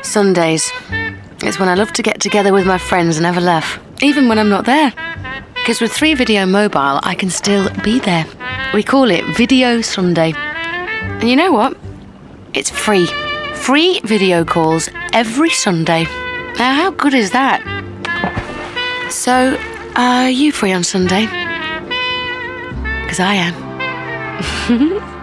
Sundays. It's when I love to get together with my friends and have a laugh, even when I'm not there. Because with 3 Video Mobile, I can still be there. We call it Video Sunday. And you know what? It's free. Free video calls every Sunday. Now, how good is that? So, are you free on Sunday? Because I am.